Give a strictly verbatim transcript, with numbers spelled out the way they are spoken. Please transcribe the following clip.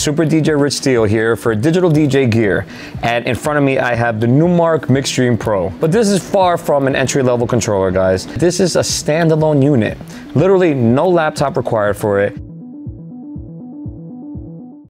Super D J Rich Steele here for digital D J gear, and in front of me I have the Numark Mixstream Pro. But this is far from an entry-level controller, guys. This is a standalone unit. Literally no laptop required for it.